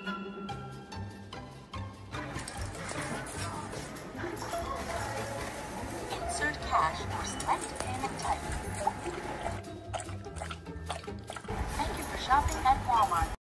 Insert cash or select payment type. Thank you for shopping at Walmart.